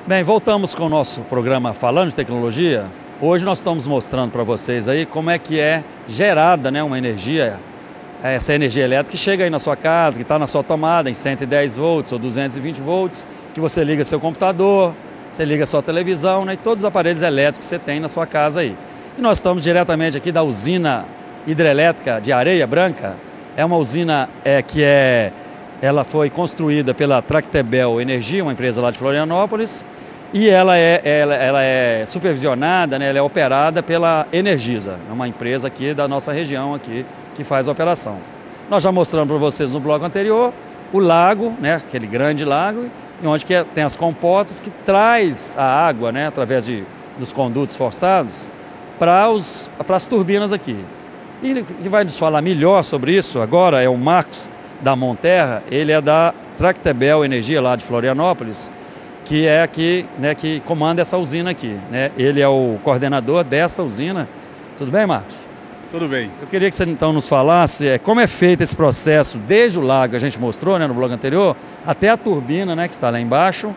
Bem, voltamos com o nosso programa Falando de Tecnologia. Hoje nós estamos mostrando para vocês aí como é que é gerada, né, uma energia, essa energia elétrica que chega aí na sua casa, que está na sua tomada em 110 volts ou 220 volts, que você liga seu computador, você liga sua televisão, né, e todos os aparelhos elétricos que você tem na sua casa aí. E nós estamos diretamente aqui da usina hidrelétrica de Areia Branca. É uma usina ela foi construída pela Tractebel Energia, uma empresa lá de Florianópolis, e ela é supervisionada, né, ela é operada pela Energisa, uma empresa aqui da nossa região aqui que faz a operação. Nós já mostramos para vocês no bloco anterior o lago, né, aquele grande lago, onde tem as comportas que traz a água, né, através dos condutos forçados para as turbinas aqui. E que vai nos falar melhor sobre isso agora é o Marcos da Monterra. Ele é da Tractebel Energia lá de Florianópolis, que é aqui, né, que comanda essa usina aqui, né? Ele é o coordenador dessa usina. Tudo bem, Marcos? Tudo bem. Eu queria que você então nos falasse como é feito esse processo desde o lago que a gente mostrou, né, no blog anterior, até a turbina, né, que está lá embaixo,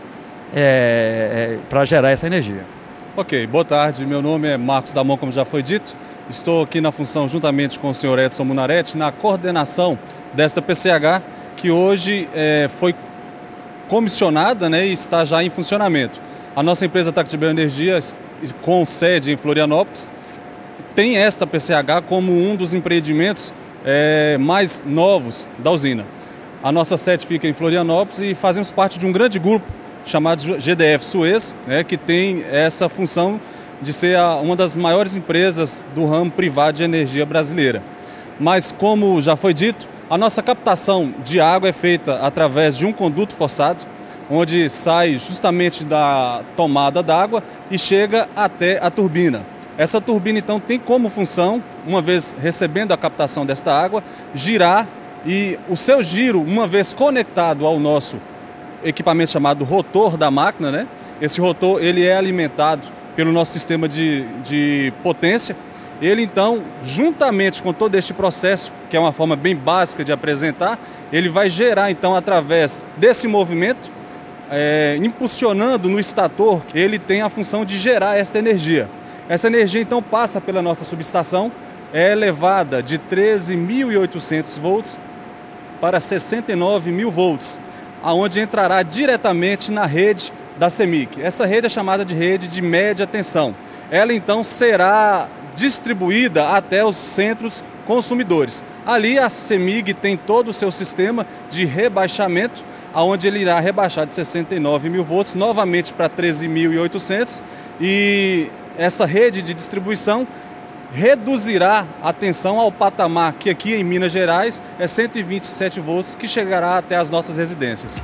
para gerar essa energia. Ok, boa tarde. Meu nome é Marcos Damon, como já foi dito. Estou aqui na função, juntamente com o senhor Edson Munarete, na coordenação desta PCH, que hoje foi comissionada, né, e está já em funcionamento. A nossa empresa Tractebel Energia, com sede em Florianópolis, tem esta PCH como um dos empreendimentos mais novos da usina. A nossa sede fica em Florianópolis e fazemos parte de um grande grupo chamado GDF Suez, né, que tem essa função de ser uma das maiores empresas do ramo privado de energia brasileira. Mas, como já foi dito, a nossa captação de água é feita através de um conduto forçado, onde sai justamente da tomada d'água e chega até a turbina. Essa turbina, então, tem como função, uma vez recebendo a captação desta água, girar, e o seu giro, uma vez conectado ao nosso equipamento chamado rotor da máquina, né? Esse rotor ele é alimentado pelo nosso sistema de potência. Ele então, juntamente com todo este processo, que é uma forma bem básica de apresentar, ele vai gerar então através desse movimento, impulsionando no estator, ele tem a função de gerar esta energia. Essa energia então passa pela nossa subestação, é elevada de 13.800 volts para 69.000 volts, aonde entrará diretamente na rede da CEMIG. Essa rede é chamada de rede de média tensão. Ela então será distribuída até os centros consumidores. Ali a CEMIG tem todo o seu sistema de rebaixamento, aonde ele irá rebaixar de 69.000 volts novamente para 13.800, e essa rede de distribuição reduzirá a tensão ao patamar que aqui em Minas Gerais é 127 volts, que chegará até as nossas residências.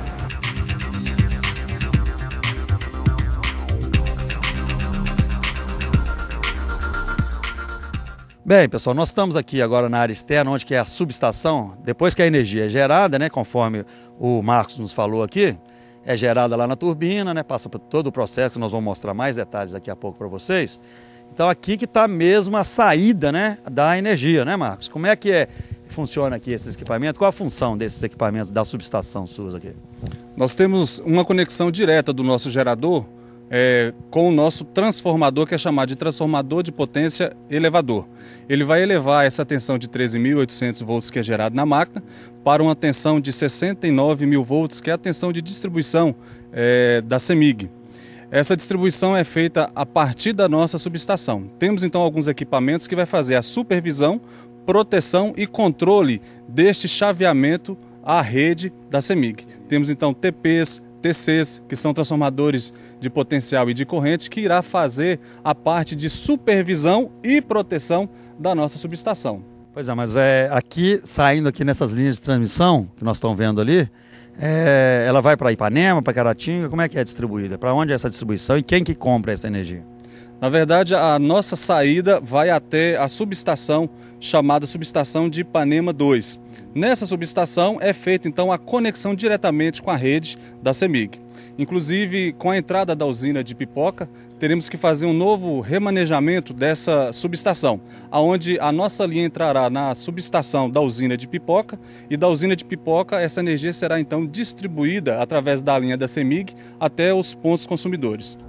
Bem, pessoal, nós estamos aqui agora na área externa, onde que é a subestação. Depois que a energia é gerada, né, conforme o Marcos nos falou aqui, é gerada lá na turbina, né, passa por todo o processo, nós vamos mostrar mais detalhes daqui a pouco para vocês. Então aqui que está mesmo a saída, né, da energia, né, Marcos? Como é que funciona aqui esses equipamentos? Qual a função desses equipamentos da subestação suas aqui? Nós temos uma conexão direta do nosso gerador com o nosso transformador, que é chamado de transformador de potência elevador. Ele vai elevar essa tensão de 13.800 volts que é gerado na máquina para uma tensão de 69.000 volts, que é a tensão de distribuição da CEMIG. Essa distribuição é feita a partir da nossa subestação. Temos então alguns equipamentos que vai fazer a supervisão, proteção e controle deste chaveamento à rede da CEMIG. Temos então TPs, TCs, que são transformadores de potencial e de corrente, que irá fazer a parte de supervisão e proteção da nossa subestação. Pois é, mas aqui, saindo aqui nessas linhas de transmissão que nós estamos vendo ali, ela vai para Ipanema, para Caratinga, como é que é distribuída? Para onde é essa distribuição e quem que compra essa energia? Na verdade, a nossa saída vai até a subestação chamada subestação de Ipanema 2. Nessa subestação é feita então a conexão diretamente com a rede da CEMIG. Inclusive, com a entrada da usina de Pipoca, teremos que fazer um novo remanejamento dessa subestação, onde a nossa linha entrará na subestação da usina de Pipoca, e da usina de Pipoca essa energia será então distribuída através da linha da CEMIG até os pontos consumidores.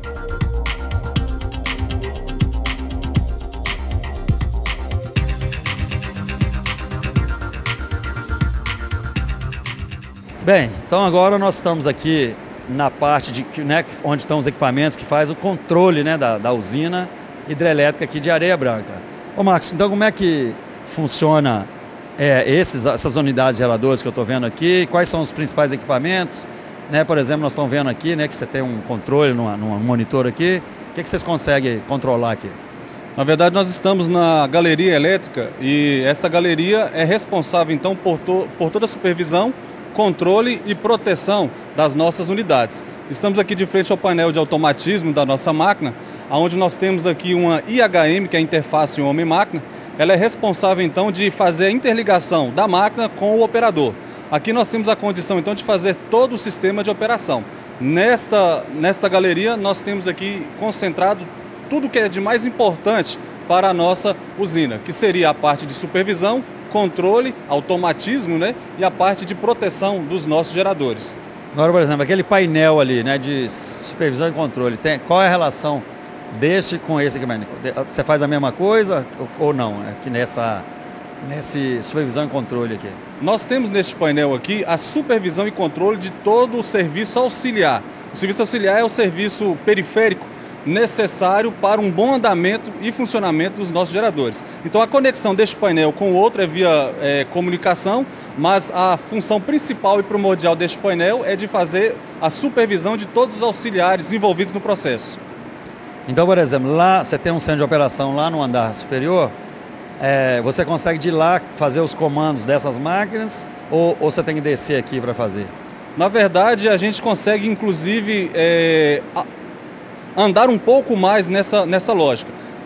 Bem, então agora nós estamos aqui na parte de, né, onde estão os equipamentos que faz o controle, né, da usina hidrelétrica aqui de Areia Branca. Ô Marcos, então como é que funciona essas unidades geradoras que eu estou vendo aqui? Quais são os principais equipamentos? Né, por exemplo, nós estamos vendo aqui, né, que você tem um controle num monitor aqui. O que vocês conseguem controlar aqui? Na verdade, nós estamos na galeria elétrica e essa galeria é responsável então por toda a supervisão, controle e proteção das nossas unidades. Estamos aqui de frente ao painel de automatismo da nossa máquina, onde nós temos aqui uma IHM, que é a interface homem-máquina. Ela é responsável então de fazer a interligação da máquina com o operador. Aqui nós temos a condição então de fazer todo o sistema de operação. Nesta galeria nós temos aqui concentrado tudo que é de mais importante para a nossa usina, que seria a parte de supervisão, controle, automatismo, né, e a parte de proteção dos nossos geradores. Agora, por exemplo, aquele painel ali, né, de supervisão e controle, qual é a relação deste com esse equipamento? Você faz a mesma coisa ou não? Aqui nesse supervisão e controle aqui. Nós temos neste painel aqui a supervisão e controle de todo o serviço auxiliar. O serviço auxiliar é o serviço periférico necessário para um bom andamento e funcionamento dos nossos geradores. Então a conexão deste painel com o outro é via comunicação, mas a função principal e primordial deste painel é de fazer a supervisão de todos os auxiliares envolvidos no processo. Então, por exemplo, lá você tem um centro de operação lá no andar superior, você consegue de lá fazer os comandos dessas máquinas ou você tem que descer aqui para fazer? Na verdade, a gente consegue inclusive andar um pouco mais nessa lógica.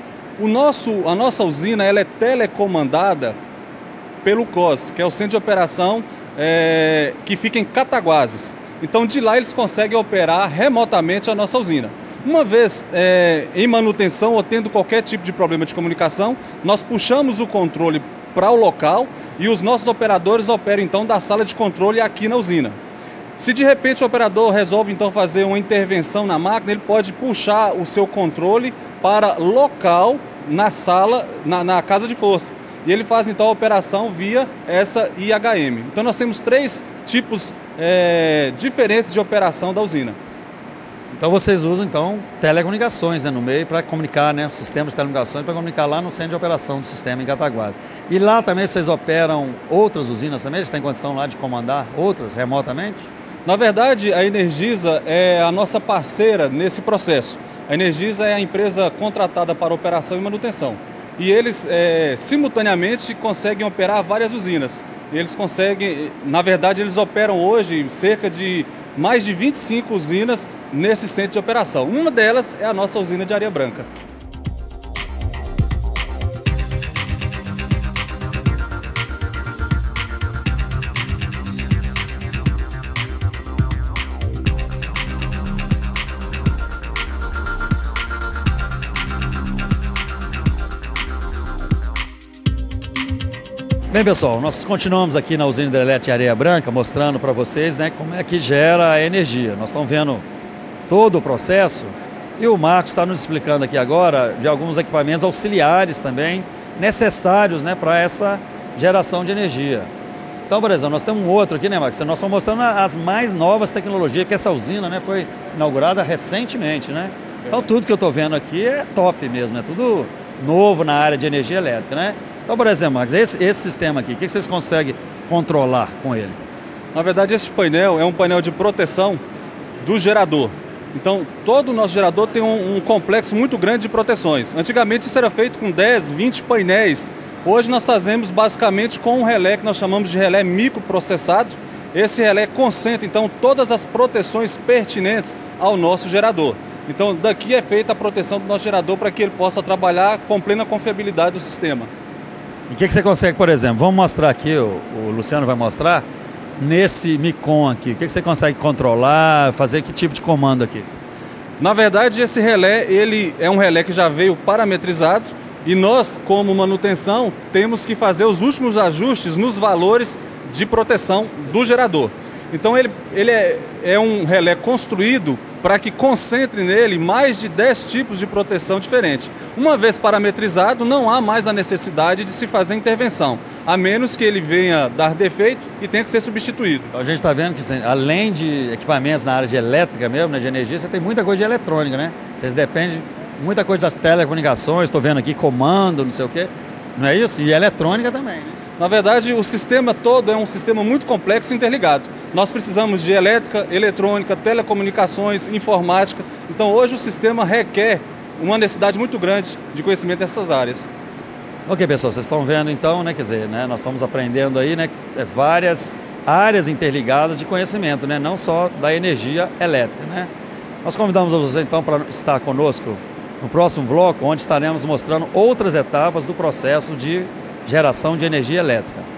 A nossa usina ela é telecomandada pelo COS, que é o Centro de Operação que fica em Cataguases. Então de lá eles conseguem operar remotamente a nossa usina. Uma vez em manutenção ou tendo qualquer tipo de problema de comunicação, nós puxamos o controle para o local e os nossos operadores operam então da sala de controle aqui na usina. Se de repente o operador resolve então fazer uma intervenção na máquina, ele pode puxar o seu controle para local na sala, na casa de força. E ele faz então a operação via essa IHM. Então nós temos 3 tipos diferentes de operação da usina. Então vocês usam então telecomunicações, né, no meio para comunicar, né, o sistema de telecomunicações para comunicar lá no centro de operação do sistema em Cataguases. E lá também vocês operam outras usinas também? Eles têm condição lá de comandar outras remotamente? Na verdade, a Energisa é a nossa parceira nesse processo. A Energisa é a empresa contratada para operação e manutenção. E eles, simultaneamente, conseguem operar várias usinas. Eles conseguem, na verdade, eles operam hoje cerca de mais de 25 usinas nesse centro de operação. Uma delas é a nossa usina de Areia Branca. Bem, pessoal, nós continuamos aqui na usina hidrelétrica de Areia Branca, mostrando para vocês, né, como é que gera a energia. Nós estamos vendo todo o processo e o Marcos está nos explicando aqui agora de alguns equipamentos auxiliares também necessários, né, para essa geração de energia. Então, por exemplo, nós temos um outro aqui, né, Marcos? Nós estamos mostrando as mais novas tecnologias, porque essa usina, né, foi inaugurada recentemente, né? Então, tudo que eu estou vendo aqui é top mesmo, é tudo novo na área de energia elétrica, né? Então, por exemplo, Marcos, esse sistema aqui, o que vocês conseguem controlar com ele? Na verdade, esse painel é um painel de proteção do gerador. Então, todo o nosso gerador tem um complexo muito grande de proteções. Antigamente, isso era feito com 10, 20 painéis. Hoje, nós fazemos basicamente com um relé que nós chamamos de relé microprocessado. Esse relé concentra, então, todas as proteções pertinentes ao nosso gerador. Então, daqui é feita a proteção do nosso gerador para que ele possa trabalhar com plena confiabilidade do sistema. E o que você consegue, por exemplo, vamos mostrar aqui, o Luciano vai mostrar, nesse Micon aqui? O que você consegue controlar, fazer que tipo de comando aqui? Na verdade, esse relé, ele é um relé que já veio parametrizado e nós, como manutenção, temos que fazer os últimos ajustes nos valores de proteção do gerador. Então ele é um relé construído para que concentre nele mais de 10 tipos de proteção diferentes. Uma vez parametrizado, não há mais a necessidade de se fazer intervenção, a menos que ele venha dar defeito e tenha que ser substituído. Então, a gente está vendo que, além de equipamentos na área de elétrica mesmo, né, de energia, você tem muita coisa de eletrônica, né? Vocês dependem muita coisa das telecomunicações, estou vendo aqui comando, não sei o quê, não é isso? E eletrônica também, né? Na verdade, o sistema todo é um sistema muito complexo e interligado. Nós precisamos de elétrica, eletrônica, telecomunicações, informática. Então, hoje o sistema requer uma necessidade muito grande de conhecimento nessas áreas. Ok, pessoal, vocês estão vendo então, né, quer dizer, né, nós estamos aprendendo aí, né, várias áreas interligadas de conhecimento, né, não só da energia elétrica, né. Nós convidamos vocês então para estar conosco no próximo bloco, onde estaremos mostrando outras etapas do processo de geração de energia elétrica.